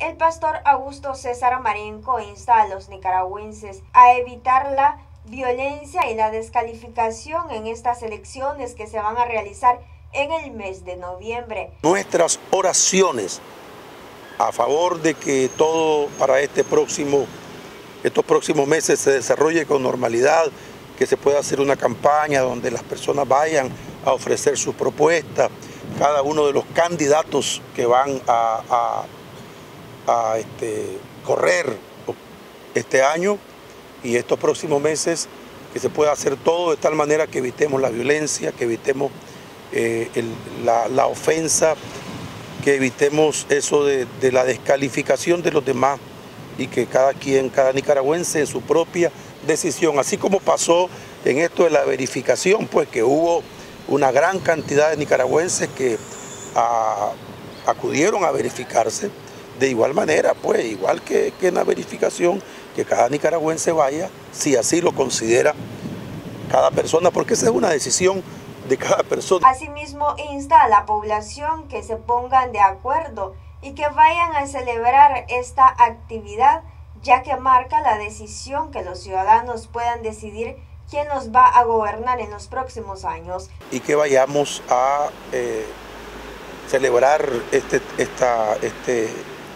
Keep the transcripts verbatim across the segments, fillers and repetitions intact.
El pastor Augusto César Marenco insta a los nicaragüenses a evitar la violencia y la descalificación en estas elecciones que se van a realizar en el mes de noviembre. Nuestras oraciones a favor de que todo para este próximo, estos próximos meses se desarrolle con normalidad, que se pueda hacer una campaña donde las personas vayan a ofrecer sus propuestas, cada uno de los candidatos que van a, a, a este, correr este año y estos próximos meses, que se pueda hacer todo de tal manera que evitemos la violencia, que evitemos eh, el, la, la ofensa, que evitemos eso de, de la descalificación de los demás y que cada quien, cada nicaragüense en su propia decisión, así como pasó en esto de la verificación, pues que hubo una gran cantidad de nicaragüenses que a, acudieron a verificarse, de igual manera, pues igual que, que en la verificación, que cada nicaragüense vaya, si así lo considera cada persona, porque esa es una decisión de cada persona. Asimismo, insta a la población que se pongan de acuerdo y que vayan a celebrar esta actividad, ya que marca la decisión que los ciudadanos puedan decidir quién nos va a gobernar en los próximos años. Y que vayamos a eh, celebrar este, esta, este,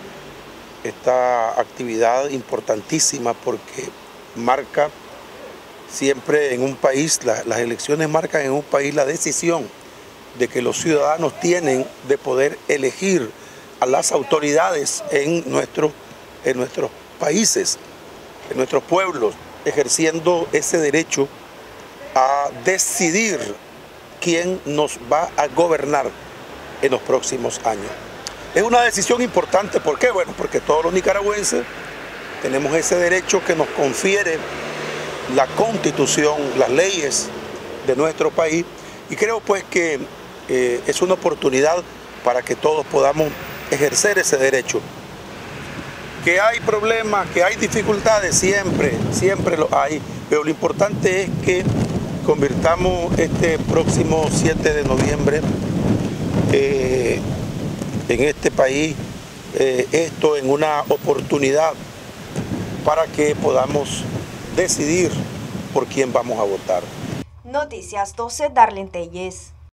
esta actividad importantísima, porque marca siempre en un país, la, las elecciones marcan en un país la decisión de que los ciudadanos tienen de poder elegir a las autoridades en, nuestro, en nuestros países, en nuestros pueblos, ejerciendo ese derecho a decidir quién nos va a gobernar en los próximos años. Es una decisión importante, ¿por qué? Bueno, porque todos los nicaragüenses tenemos ese derecho que nos confiere la Constitución, las leyes de nuestro país, y creo pues que eh, es una oportunidad para que todos podamos ejercer ese derecho. Que hay problemas, que hay dificultades, siempre, siempre lo hay, pero lo importante es que convirtamos este próximo siete de noviembre eh, en este país, eh, esto en una oportunidad para que podamos decidir por quién vamos a votar. Noticias doce, Darlene Telles.